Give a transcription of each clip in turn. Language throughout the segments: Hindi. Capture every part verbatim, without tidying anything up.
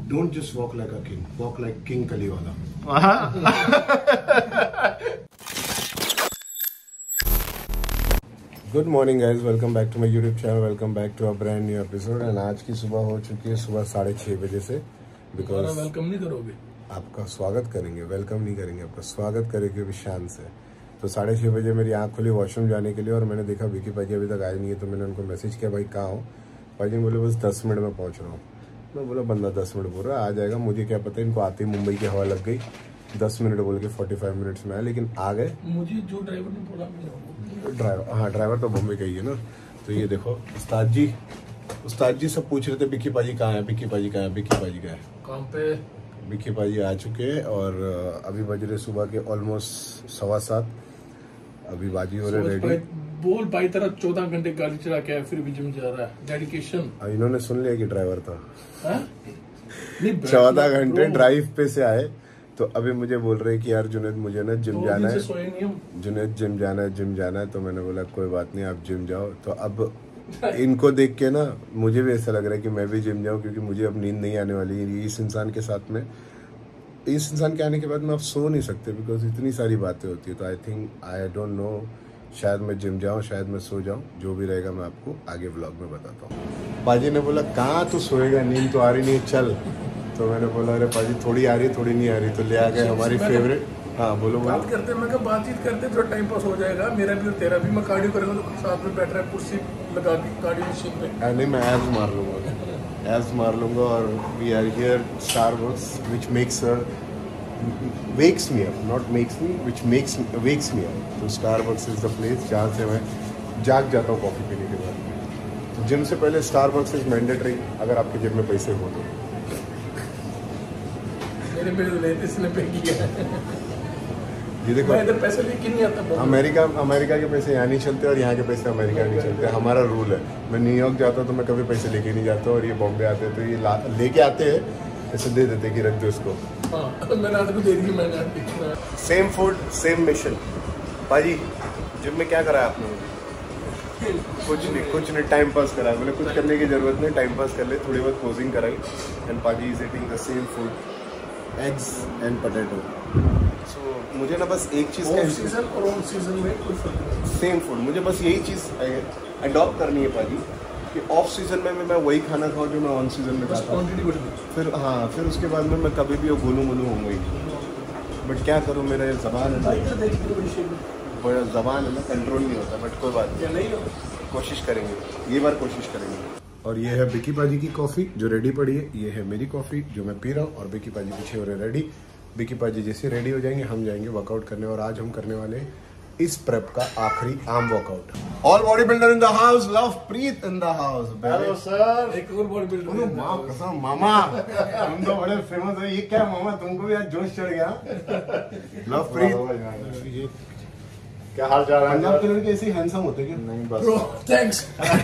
Don't just walk like a king, walk like King Kaliwala. Good morning guys, welcome back to my YouTube channel, welcome back to a brand new episode. And आज की सुबह हो चुकी है सुबह साढ़े छः बजे से. Because वेलकम नहीं करोगे? आपका स्वागत करेंगे, वेलकम नहीं करेंगे, आपका स्वागत करेंगे विशान से. तो साढ़े छः बजे मेरी आँख खुली वॉशरूम जाने के लिए और मैंने देखा विकी पाजी अभी तक आए नहीं है. तो मैंने उनको मैसेज किया, भाई कहाँ हो? पाजी ने बोले बस दस मिनट में पहुँच रहा हूँ. मैं बोला बंदा दस मिनट बोल रहा है, आ जाएगा. मुझे क्या पता, इनको आते ही मुंबई की हवा लग गई. दस मिनट बोल के फोर्टी फाइव मिनट्स में आया, लेकिन आ गए. मुझे जो ड्राइवर ने बोला, ड्राइवर हाँ ड्राइवर तो बम्बई का ही है ना. तो ये देखो उस्ताद जी उस्ताद जी सब पूछ रहे थे विकी पाजी कहाँ है, विकी पाजी कहाँ है, विकी पाजी कहाँ है. काम पे विकी पाजी आ चुके हैं और अभी बज रहे सुबह के ऑलमोस्ट सवा सात. अभी बाजी हो रहे रेडी. बोल भाई तेरा चौदह घंटे गाड़ी चला के फिर भी जिम जा रहा है. डेडिकेशन. इन्होंने सुन लिया कि ड्राइवर था. चौदह घंटे ड्राइव पे से आए. तो अभी मुझे बोल रहे कि यार जुनेद मुझे ना जिम जाना है, जुनेद जिम जाना है जिम जाना है. तो मैंने बोला कोई बात नहीं, आप जिम जाओ. तो अब इनको देख के ना मुझे भी ऐसा लग रहा है कि मैं भी जिम जाऊं, क्योंकि मुझे अब नींद नहीं आने वाली है. इस इंसान के साथ में, इस इंसान के आने के बाद में आप सो नहीं सकते, बिकॉज इतनी सारी बातें होती है. तो I think I don't know, शायद मैं जिम जाऊं, शायद मैं सो जाऊं. जो भी रहेगा मैं आपको आगे व्लॉग में बताता हूँ. पाजी ने बोला कहाँ तू सोएगा, नींद तो आ रही नहीं, चल. तो मैंने बोला अरे पाजी थोड़ी आ रही थोड़ी नहीं आ रही. तो ले आ गए हमारी फेवरेट. हाँ बोलो. बात करते मैं क्या बातचीत करते थोड़ा टाइम पास हो जाएगा, मेरा भी और तेरा भी. मैं कार्डियो करूँगा तो साथ में बैठ रहा है कुर्सी लगा के कार्डियो मशीन पे. नहीं मैं एब्स मार लूँगा, एब्स मार लूँगा. और we are here Starbucks which makes wakes me up, not makes me, which makes wakes me up. तो स्टारबक्स इज द प्लेस जहाँ से मैं जाग जाता हूँ कॉफ़ी पीने के बाद. तो जिम से पहले स्टारबक्स इज मैंडेटरी, अगर आपके जेब में पैसे हो तो. मेरे पे लेते इसने पे किया. ये देखो मैं इधर पैसे लेके नहीं आता. अमेरिका अमेरिका के पैसे यहाँ नहीं चलते और यहाँ के पैसे अमेरिका नहीं चलते. हमारा रूल है. मैं न्यूयॉर्क जाता हूँ तो मैं कभी पैसे लेके नहीं जाता. और ये बॉम्बे आते हैं तो ये लेके आते हैं, ऐसे दे देते कि रख दो इसको. हाँ, मैंने आपको दे दी. मैंने सेम फूड सेम मिशन. पाजी जिम में क्या करा है आपने? कुछ नहीं कुछ नहीं टाइम पास करा. बोले कुछ करने की जरूरत नहीं, टाइम पास कर ले. थोड़ी बहुत पोजिंग कराई. एंड पाजी is eating the same food, eggs and potato. So मुझे ना बस एक चीज़ का सीजन और ऑन सीजन में कोई फर्क नहीं. Same food. मुझे बस यही चीज़ अडॉप्ट करनी है पाजी, कि ऑफ सीजन में मैं वही खाना खाऊं जो मैं ऑन सीजन में खाता हूं. फिर हाँ फिर उसके बाद में मैं कभी भी वो गोलू मोलू होंगे ही. बट क्या करूं, मेरा ये जबान है, बड़ा जबान है ना, कंट्रोल नहीं होता. बट कोई बात नहीं, कोशिश करेंगे, ये बार कोशिश करेंगे. और ये है विकी पाजी की कॉफ़ी जो रेडी पड़ी है. ये है मेरी कॉफ़ी जो मैं पी रहा हूँ. और विकी पाजी पीछे हो रहे रेडी. विकी पाजी जैसे रेडी हो जाएंगे हम जाएंगे वर्कआउट करने. और आज हम करने वाले इस प्रेप का आखिरी arm workout. All body builder in the house, Lovepreet in the house. Hello sir. एक और बॉडी बिल्डर. मामा तुम तो बड़े फेमस है. ये क्या मामा, तुमको भी आज जोश चढ़ गया. लवप्रीत क्या हाल चाल है? पंजाब के लड़के ऐसे हैंडसम होते क्या? नहीं बस थैंक्स.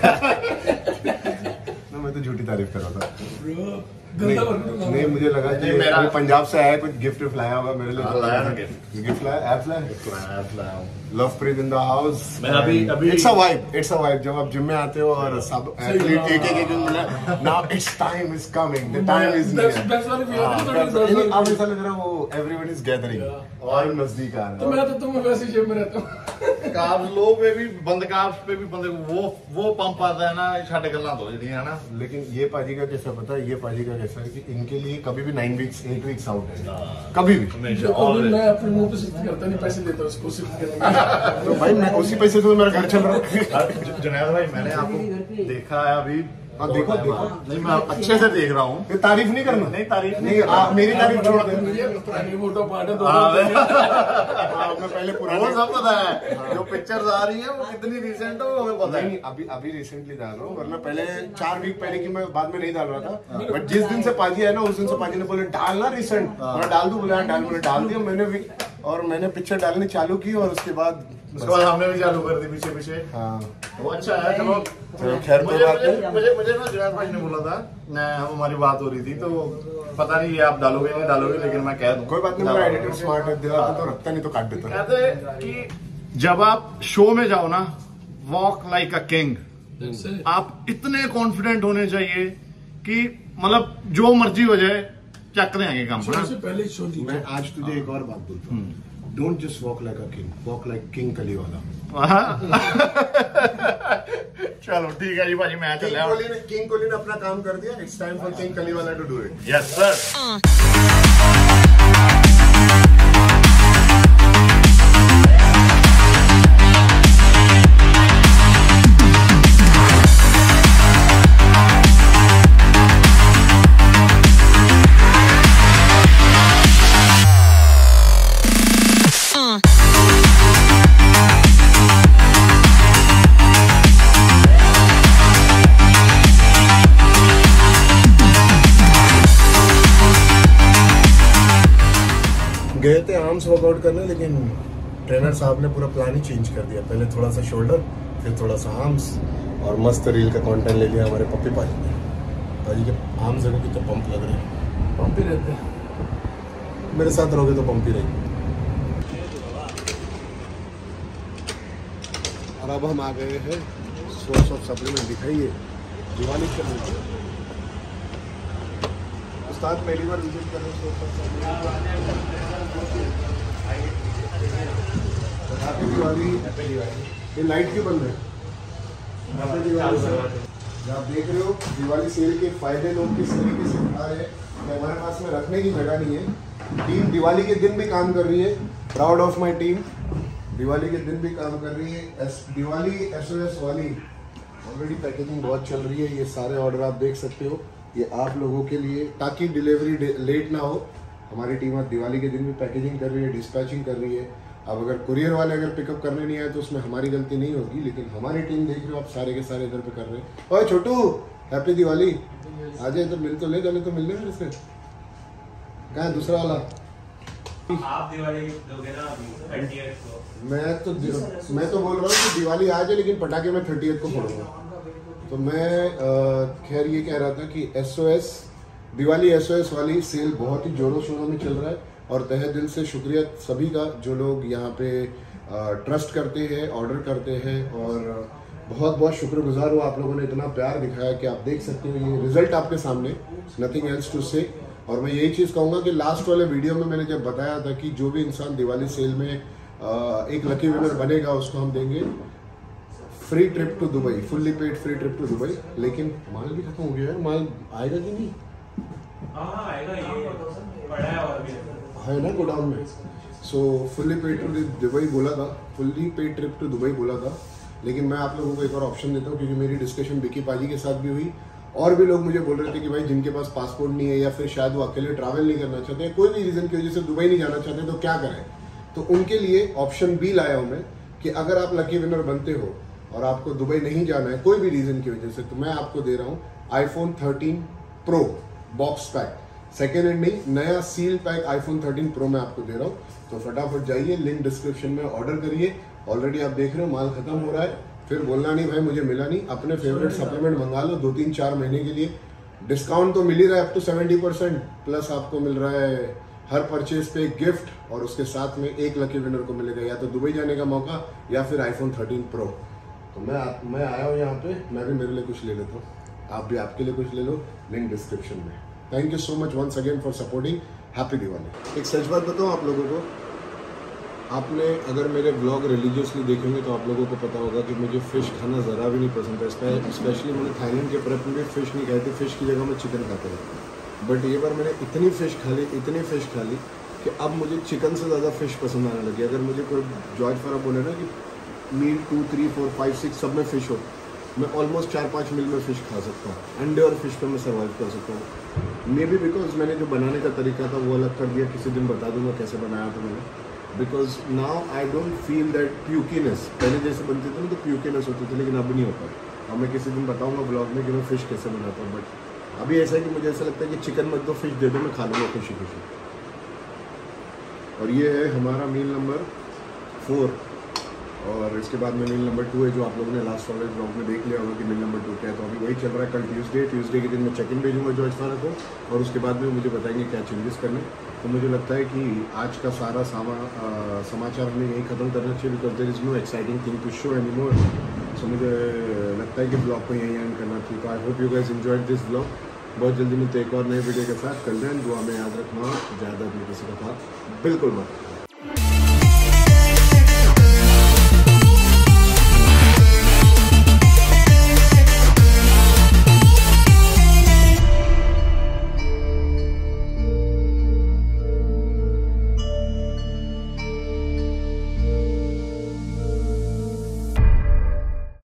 ना मैं तो झूठी तारीफ कर रहा था. नहीं, नहीं मुझे लगा कि मेरा पंजाब से आया, कुछ गिफ्ट लाया होगा मेरे लिए. लाया ना गिफ्ट. गिफ्ट लाया, ऐप लाया, ऐप लाया हूं. Lovepreet in the house. मैं अभी अभी it's a vibe, it's a vibe. जब आप जिम में आते हो और सब एथलीट एक एक एक now it's time is coming, the time is near. अब ऐसा लग रहा है वो एवरीवन इज गैदरिंग और नजदीक आ रहा है. तो मैं तो तुम वैसे जिम में रहता हूं. कार्ब्स लो पे भी बंद, कार्ब्स पे भी बंदे वो वो पंप आता है ना, छाटे गल्ला तो जी है ना. लेकिन ये पाजी का कैसा पता है, ये पाजी का कैसा है कि इनके लिए कभी भी nine weeks eight weeks out है, कभी भी. मैं अपने मुंह पे शिफ्ट करता नहीं, पैसे देता उसको शिफ्ट करने. तो भाई मैं उसी पैसे से मेरा घर चल रहा है. जुनैद भाई मैंने आपको देखा है अभी. हाँ देखो देखो. नहीं मैं अच्छे से देख रहा हूँ. तारीफ नहीं करना. नहीं तारीफ नहीं, आप मेरी तारीफ छोड़ दें. फोटो पार्ट है. मैं पहले पुराना वो सब पता है. जो पिक्चर्स आ रही है वो कितनी रिसेंट है वो हमें पता है. अभी अभी रिसेंटली डाल रहा हूँ, वरना पहले चार वीक पहले की मैं बाद में नहीं डाल रहा था. बट जिस दिन से पाजी है ना, उस दिन से पाजी ने बोले डालना रिसेंट. मैं डाल दूं, बोला डाल. मैंने डाल दिया. मैंने भी और मैंने पिक्चर डालनी चालू की और उसके बाद उसके बाद हमने भी चालू कर दी पीछे पीछे. हाँ वो अच्छा है. चलो खैर मुझे मुझे मुझे ना जुनैद भाई ने बोला था, हम हमारी बात हो रही थी तो पता नहीं ये आप डालोगे नहीं डालोगे, लेकिन मैं कह दूं कोई बात नहीं. मेरा एडिटर स्मार्ट है, दिलाता तो रखता नहीं तो काट देता. कहते कि जब आप शो में जाओ ना, वॉक लाइक अ किंग. आप इतने कॉन्फिडेंट होने चाहिए कि मतलब जो मर्जी हो जाए चक देंगे काम। शो से पहले शो दी। मैं आज तुझे एक और बात बोलता हूँ, don't just walk like a king, walk like king Kaliwala. चलो ठीक है जी भाजी, मैं किंग कोहली ने किंग कोहली ने अपना काम कर दिया, it's time for king Kaliwala to do it. Yes sir. गए थे आर्म्स वर्कआउट करने, लेकिन ट्रेनर साहब ने पूरा प्लान ही चेंज कर दिया। पहले थोड़ा सा शोल्डर, फिर थोड़ा सा आर्म्स, और मस्त रील का कंटेंट ले लिया हमारे पप्पी पाजी ने। पाजी के आर्म्स देखो कितने पंप लग रहे हैं। पंप ही रहते हैं। मेरे साथ रहोगे तो पंप ही रहेगी। और अब हम आ गए हैं सोर्स ऑफ सप्लीमेंट। दिखाइए दिवाली कर रहे हैं उस्ताद, पहली बार विजिट कर रहे हैं source of supplement. Happy Diwali. Happy Diwali. ये लाइट क्यों बंद है? Happy Diwali sir. आप देख रहे हो दिवाली सेल के फायदे लोग किस तरीके से उठा रहे हैं। हमारे पास में रखने की जगह नहीं है। टीम दिवाली के दिन भी काम कर रही है, proud of my team. Diwali के दिन भी काम कर रही है। एस, दिवाली एसओएस वाली ऑलरेडी पैकेजिंग बहुत चल रही है। ये सारे ऑर्डर आप देख सकते हो, ये आप लोगों के लिए, ताकि डिलीवरी लेट ना हो। हमारी टीम अब दिवाली के दिन भी पैकेजिंग कर रही है, डिस्पैचिंग कर रही है। अब अगर कुरियर वाले अगर पिकअप करने नहीं आए तो उसमें हमारी गलती नहीं होगी, लेकिन हमारी टीम देख रहे हो आप सारे के सारे इधर पे कर रहे हैं। ओए छोटू, हैप्पी दिवाली। आज इधर मिल तो ले, जाने तो मिलने मेरे से। कहाँ है दूसरा वाला? आप दिवाली दोगे ना थर्टियथ को? मैं तो मैं तो बोल रहा हूँ कि दिवाली आज है, लेकिन पटाखे मैं थर्टियथ को फोड़ूंगा। तो मैं खैर ये कह रहा था कि एसओएस दिवाली एसओएस वाली सेल बहुत ही जोरों शोरों में चल रहा है, और तहे दिल से शुक्रिया सभी का जो लोग यहाँ पे ट्रस्ट करते हैं, ऑर्डर करते हैं, और बहुत बहुत शुक्रगुजार हूँ। आप लोगों ने इतना प्यार दिखाया कि आप देख सकते हो ये रिजल्ट आपके सामने, नथिंग एल्स टू से। और मैं यही चीज़ कहूँगा कि लास्ट वाले वीडियो में मैंने जब बताया था कि जो भी इंसान दिवाली सेल में एक लकी विनर बनेगा उसको हम देंगे free trip to Dubai, fully paid free trip to Dubai. लेकिन माल भी खत्म हो गया है। माल आएगा कि नहीं? हाँ आएगा, ये पड़ा है और भी है ना गोडाउन में। So fully paid to Dubai बोला था, fully paid trip to Dubai बोला था। लेकिन मैं आप लोगों को एक और ऑप्शन देता हूँ, क्योंकि मेरी डिस्कशन विकी पाजी के साथ भी हुई, और भी लोग मुझे बोल रहे थे कि भाई जिनके पास पासपोर्ट नहीं है, या फिर शायद वो अकेले ट्रैवल नहीं करना चाहते, कोई भी रीजन की वजह से दुबई नहीं जाना चाहते, तो क्या करें। तो उनके लिए ऑप्शन बी लाया हूँ मैं, कि अगर आप लकी विनर बनते हो और आपको दुबई नहीं जाना है कोई भी रीजन की वजह से, तो मैं आपको दे रहा हूँ iPhone thirteen pro box pack, second hand नहीं, नया seal pack iPhone thirteen pro मैं आपको दे रहा हूँ। तो फटाफट जाइए, लिंक डिस्क्रिप्शन में ऑर्डर करिए। ऑलरेडी आप देख रहे हो माल खत्म हो रहा है, फिर बोलना नहीं भाई मुझे मिला नहीं। अपने फेवरेट सप्लीमेंट मंगा लो, दो तीन चार महीने के लिए डिस्काउंट तो मिल ही रहा है, up to seventy percent plus आपको मिल रहा है हर परचेज पे एक गिफ्ट, और उसके साथ में एक लकी विनर को मिलेगा या तो दुबई जाने का मौका या फिर आईफोन थर्टीन प्रो। तो मैं आ, मैं आया हूँ यहाँ पे, मैं भी मेरे लिए कुछ ले लेता हूँ, आप भी आपके लिए कुछ ले लो, लिंक डिस्क्रिप्शन में। Thank you so much once again for supporting. Happy Diwali. एक सच बात बताऊँ आप लोगों को, आपने अगर मेरे ब्लॉग रिलीजियसली देखेंगे तो आप लोगों को पता होगा कि मुझे फ़िश खाना ज़रा भी नहीं पसंद है। स्पेशली मैंने थाईलैंड के प्रेप में भी फ़िश नहीं खाई थी, फ़िश की जगह मैं चिकन खाता था। बट ये बार मैंने इतनी फ़िश खा ली, इतनी फ़िश खा ली कि अब मुझे चिकन से ज़्यादा फ़िश पसंद आने लगी। अगर मुझे कोई जॉर्ज फरा बोले ना कि meal two three four five six सब में फ़िश हो, मैं ऑलमोस्ट चार पाँच मील में फ़िश खा सकता हूँ। अंडे और फिश पर मैं सर्वाइव कर सकता हूँ। मे बी बिकॉज मैंने जो बनाने का तरीका था वो अलग कर दिया, किसी दिन बता दूंगा कैसे बनाया था मैंने। Because now I don't feel that pukiness, पहले जैसे बनती थी ना तो प्यूकीनेस होती थी, लेकिन अब नहीं होता। अब मैं किसी दिन बताऊंगा ब्लॉग में कि मैं फ़िश कैसे बनाता हूँ। बट अभी ऐसा है कि मुझे ऐसा लगता है कि चिकन मत दो, फिश दे दो, मैं खा लूँगा खुशी खुशी। और ये है हमारा मील नंबर फोर, और इसके बाद में मील नंबर टू है जो आप लोगों ने लास्ट वाले ब्लॉग में देख लिया होगा कि मील नंबर टू क्या है। तो अभी वही चल रहा है। कल ट्यूसडे ट्यूसडे के दिन मैं चेक इन भेजूंगा जॉर्ज फारा को, और उसके बाद में मुझे बताएंगे क्या चेंजेस करने। तो मुझे लगता है कि आज का सारा सामा आ, समाचार हमें यही ख़त्म करना चाहिए, because there is no exciting thing to show any more. So मुझे लगता है कि ब्लॉग को यहीं एंड करना चाहिए। तो I hope you guys enjoyed this blog, बहुत जल्दी मिलते एक और नए वीडियो के साथ। कल दुआ में याद रखना, ज़्यादा भी किसी का था बिल्कुल मत।